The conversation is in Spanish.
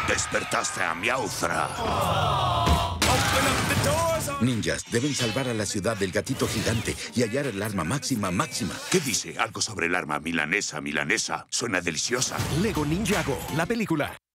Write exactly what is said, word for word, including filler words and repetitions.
Despertaste a Miauthra. Ninjas deben salvar a la ciudad del gatito gigante y hallar el arma máxima máxima. ¿Qué dice? Algo sobre el arma milanesa milanesa. Suena deliciosa. Lego Ninjago, la película.